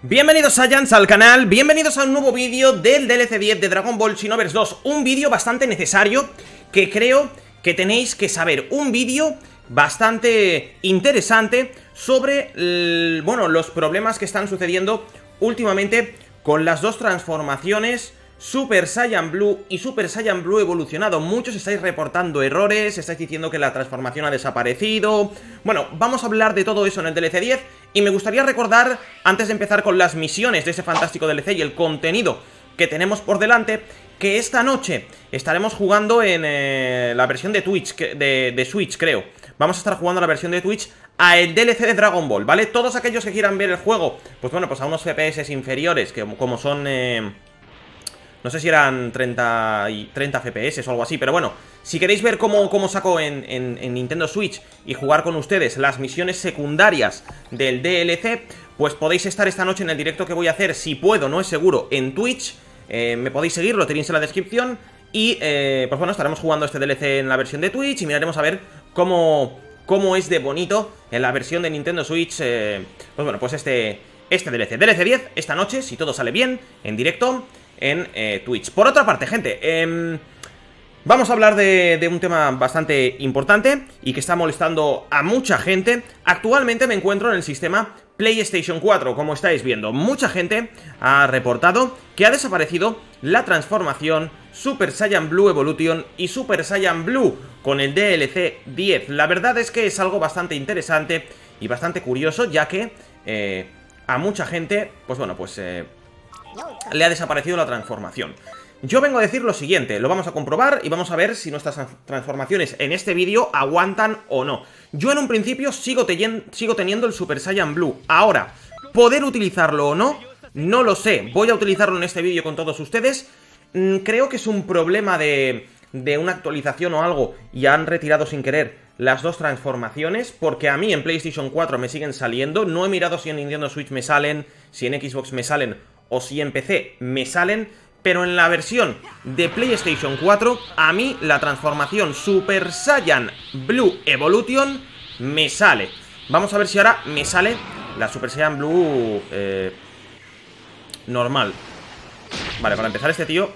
Bienvenidos Saiyans al canal, bienvenidos a un nuevo vídeo del DLC 10 de Dragon Ball Xenoverse 2. Un vídeo bastante necesario que creo que tenéis que saber. Un vídeo bastante interesante sobre, los problemas que están sucediendo últimamente con las dos transformaciones Super Saiyan Blue y Super Saiyan Blue evolucionado. Muchos estáis reportando errores, estáis diciendo que la transformación ha desaparecido. Bueno, vamos a hablar de todo eso en el DLC 10. Y me gustaría recordar, antes de empezar con las misiones de ese fantástico DLC y el contenido que tenemos por delante, que esta noche estaremos jugando en la versión de Twitch, de Switch, creo. Vamos a estar jugando la versión de Twitch a el DLC de Dragon Ball, ¿vale? Todos aquellos que quieran ver el juego, pues bueno, pues a unos FPS inferiores, que como son... no sé si eran 30 FPS o algo así, pero bueno, si queréis ver cómo saco en Nintendo Switch y jugar con ustedes las misiones secundarias del DLC, pues podéis estar esta noche en el directo que voy a hacer, si puedo, no es seguro, en Twitch. Me podéis seguir, lo tenéis en la descripción. Y, pues bueno, estaremos jugando este DLC en la versión de Twitch y miraremos a ver cómo es de bonito en la versión de Nintendo Switch, pues bueno, pues este DLC. DLC 10, esta noche, si todo sale bien, en directo en Twitch. Por otra parte, gente, vamos a hablar de un tema bastante importante y que está molestando a mucha gente. Actualmente me encuentro en el sistema PlayStation 4, como estáis viendo. Mucha gente ha reportado que ha desaparecido la transformación Super Saiyan Blue Evolution y Super Saiyan Blue con el DLC 10. La verdad es que es algo bastante interesante y bastante curioso, ya que a mucha gente, pues bueno, pues... le ha desaparecido la transformación. Yo vengo a decir lo siguiente, lo vamos a comprobar y vamos a ver si nuestras transformaciones en este vídeo aguantan o no. Yo en un principio sigo teniendo el Super Saiyan Blue. Ahora, ¿poder utilizarlo o no? No lo sé. Voy a utilizarlo en este vídeo con todos ustedes. Creo que es un problema de una actualización o algo y han retirado sin querer las dos transformaciones, porque a mí en PlayStation 4 me siguen saliendo. No he mirado si en Nintendo Switch me salen, si en Xbox me salen o si en PC me salen, pero en la versión de PlayStation 4 a mí la transformación Super Saiyan Blue Evolution me sale. Vamos a ver si ahora me sale la Super Saiyan Blue normal. Vale, para empezar este tío...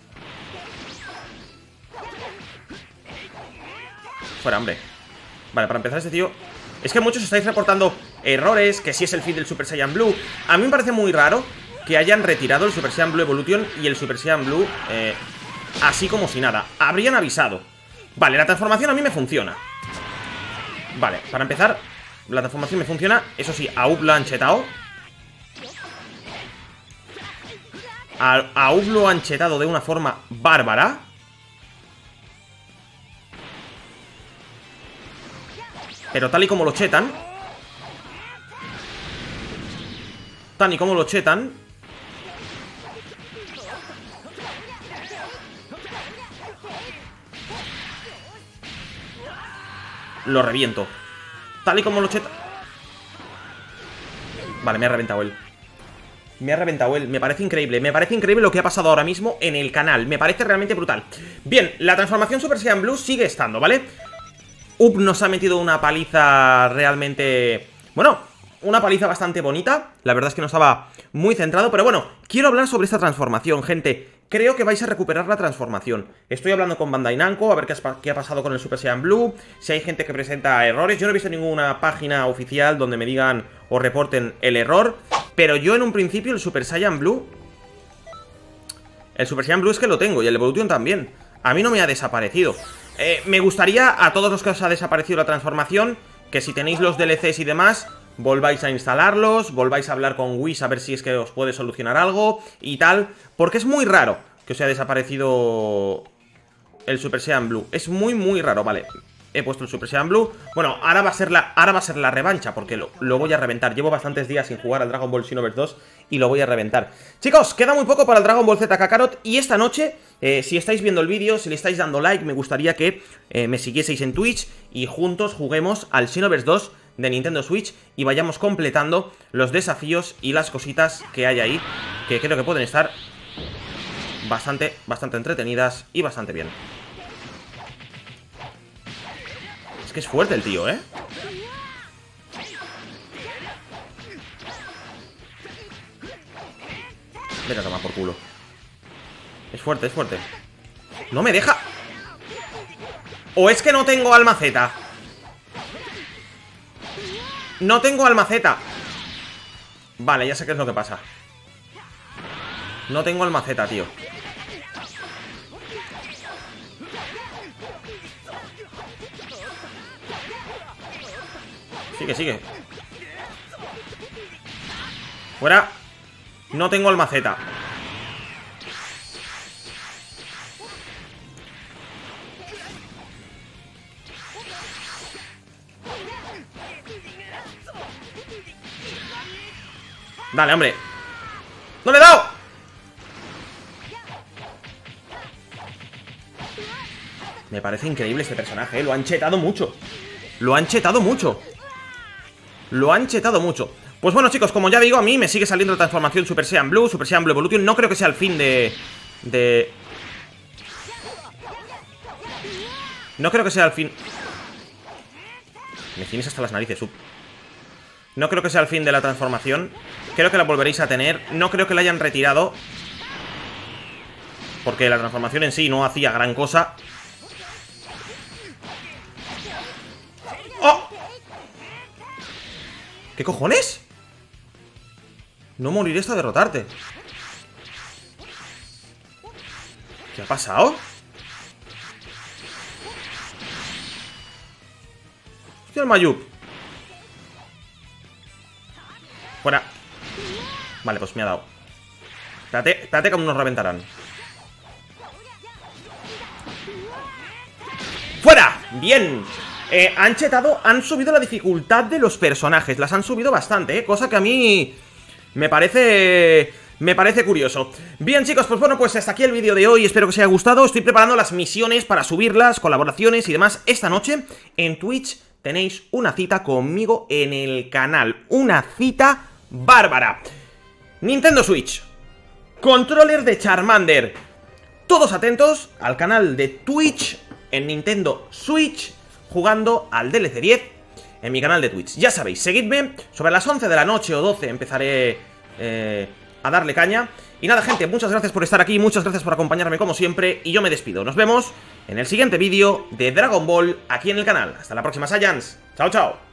fuera, hombre. Vale, para empezar este tío... es que muchos estáis reportando errores, que si es el feed del Super Saiyan Blue. A mí me parece muy raro que hayan retirado el Super Saiyan Blue Evolution y el Super Saiyan Blue así como si nada. Habrían avisado. Vale, la transformación a mí me funciona. Vale, para empezar, la transformación me funciona. Eso sí, a Up lo han chetado. A Up lo han chetado de una forma bárbara. Pero tal y como lo chetan, lo reviento. Tal y como lo cheta... vale, me ha reventado él. Me parece increíble. Me parece increíble lo que ha pasado ahora mismo en el canal. Me parece realmente brutal. Bien, la transformación Super Saiyan Blue sigue estando, ¿vale? Up nos ha metido una paliza realmente... bueno, una paliza bastante bonita. La verdad es que no estaba muy centrado, pero bueno, quiero hablar sobre esta transformación, gente. Creo que vais a recuperar la transformación. Estoy hablando con Bandai Namco, a ver qué ha pasado con el Super Saiyan Blue, si hay gente que presenta errores. Yo no he visto ninguna página oficial donde me digan o reporten el error, pero yo en un principio el Super Saiyan Blue... el Super Saiyan Blue es que lo tengo, y el Evolution también. A mí no me ha desaparecido. Me gustaría, a todos los que os ha desaparecido la transformación, que si tenéis los DLCs y demás, volváis a instalarlos, volváis a hablar con Whis a ver si es que os puede solucionar algo y tal, porque es muy raro que os haya desaparecido el Super Saiyan Blue. Es muy muy raro, vale. He puesto el Super Saiyan Blue. Bueno, ahora va a ser la revancha, porque lo voy a reventar. Llevo bastantes días sin jugar al Dragon Ball Xenoverse 2 y lo voy a reventar. Chicos, queda muy poco para el Dragon Ball Z Kakarot. Y esta noche, si estáis viendo el vídeo, si le estáis dando like, me gustaría que me siguieseis en Twitch y juntos juguemos al Xenoverse 2 de Nintendo Switch y vayamos completando los desafíos y las cositas que hay ahí, que creo que pueden estar bastante entretenidas y bastante bien. Es que es fuerte el tío, Vete a tomar por culo. Es fuerte, es fuerte. No me deja. O es que no tengo almaceta. No tengo almaceta. Vale, ya sé qué es lo que pasa. No tengo almaceta, tío. Sigue, sigue. Fuera. No tengo almaceta. Dale, hombre. ¡No le he dado! Me parece increíble este personaje, ¿eh? Lo han chetado mucho. Lo han chetado mucho. Lo han chetado mucho. Pues bueno, chicos, como ya digo, a mí me sigue saliendo la transformación Super Saiyan Blue, Super Saiyan Blue Evolution. No creo que sea el fin No creo que sea el fin. Me tienes hasta las narices, Sub. No creo que sea el fin de la transformación. Creo que la volveréis a tener. No creo que la hayan retirado, porque la transformación en sí no hacía gran cosa. ¡Oh! ¿Qué cojones? No moriré hasta derrotarte. ¿Qué ha pasado? Hostia, el Mayup. Fuera. Vale, pues me ha dado. Espérate, espérate que aún nos reventarán. ¡Fuera! ¡Bien! Han chetado, han subido la dificultad de los personajes. Las han subido bastante, cosa que a mí me parece curioso. Bien, chicos, pues bueno, pues hasta aquí el vídeo de hoy. Espero que os haya gustado. Estoy preparando las misiones para subirlas, colaboraciones y demás esta noche. En Twitch tenéis una cita conmigo en el canal. Una cita bárbara. Nintendo Switch, controller de Charmander. Todos atentos al canal de Twitch en Nintendo Switch, jugando al DLC 10 en mi canal de Twitch. Ya sabéis, seguidme. Sobre las 11 de la noche o 12 empezaré a darle caña. Y nada, gente, muchas gracias por estar aquí, muchas gracias por acompañarme como siempre. Y yo me despido, nos vemos en el siguiente vídeo de Dragon Ball aquí en el canal. Hasta la próxima, Saiyans. Chao, chao.